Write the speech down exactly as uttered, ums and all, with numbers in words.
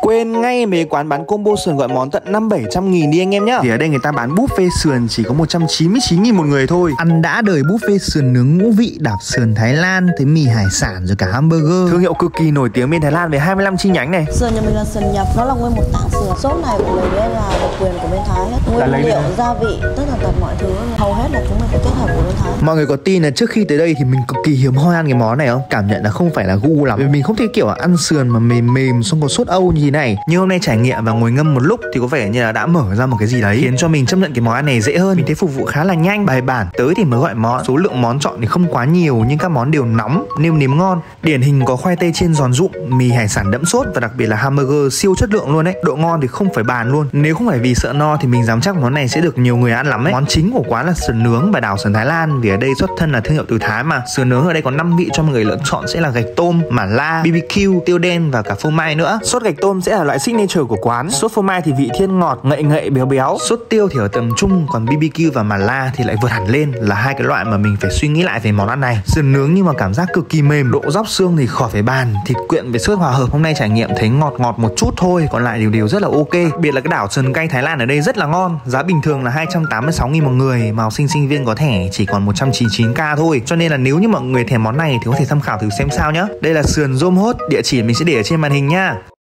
Quên ngay mấy quán bán combo sườn gọi món tận năm bảy trăm nghìn đi anh em nhá. Thì ở đây người ta bán buffet sườn chỉ có một trăm chín mươi chín nghìn một người thôi. Ăn đã đời buffet sườn nướng ngũ vị, đạp sườn Thái Lan, tới mì hải sản rồi cả hamburger. Thương hiệu cực kỳ nổi tiếng bên Thái Lan với hai mươi lăm chi nhánh này. Sườn nhà mình là sườn nhập, nó là nguyên một tảng sườn. Sốt này của mình đây là độc quyền của bên Thái hết. Nguyên liệu, gia vị, tất cả tật mọi thứ hầu hết là chúng mình phải kết hợp của bên Thái. Mọi người có tin là trước khi tới đây thì mình cực kỳ hiếm hoi ăn cái món này không? Cảm nhận là không phải là gu lắm. Vì mình không thích kiểu ăn sườn mà mềm mềm xong có sốt Âu như thế này. Nhưng hôm nay trải nghiệm và ngồi ngâm một lúc thì có vẻ như là đã mở ra một cái gì đấy khiến cho mình chấp nhận cái món ăn này dễ hơn. Mình thấy phục vụ khá là nhanh, bài bản. Tới thì mới gọi món, số lượng món chọn thì không quá nhiều nhưng các món đều nóng, nêm nếm ngon. Điển hình có khoai tây chiên giòn rụm, mì hải sản đẫm sốt và đặc biệt là hamburger siêu chất lượng luôn đấy. Độ ngon thì không phải bàn luôn. Nếu không phải vì sợ no thì mình dám chắc món này sẽ được nhiều người ăn lắm ấy. Món chính của quán là sườn nướng và đảo sườn Thái Lan, vì ở đây xuất thân là thương hiệu từ Thái mà. Sườn nướng ở đây có năm vị cho mọi người lựa chọn sẽ là gạch tôm, mả la, bê bê kiu, tiêu đen và cả phô mai nữa. Sốt gạch tôm sẽ là loại signature của quán. Sốt phô mai thì vị thiên ngọt, ngậy ngậy béo béo. Sốt tiêu thì ở tầm trung, còn bê bê kiu và mả la thì lại vượt hẳn lên, là hai cái loại mà mình phải suy nghĩ lại về món ăn này. Sườn nướng nhưng mà cảm giác cực kỳ mềm, độ róc xương thì khỏi phải bàn, thịt quyện với sốt hòa hợp. Hôm nay trải nghiệm thấy ngọt ngọt một chút thôi, còn lại đều đều rất là ok. Biệt là cái đảo sườn cay Thái Lan ở đây rất là ngon. Giá bình thường là hai trăm tám mươi sáu nghìn một người, mà học sinh sinh viên có thẻ chỉ còn một trăm chín mươi chín k thôi. Cho nên là nếu như mọi người thèm món này thì có thể tham khảo thử xem sao nhá. Đây là sườn Rôm Hốt, địa chỉ mình sẽ để ở trên màn hình nha.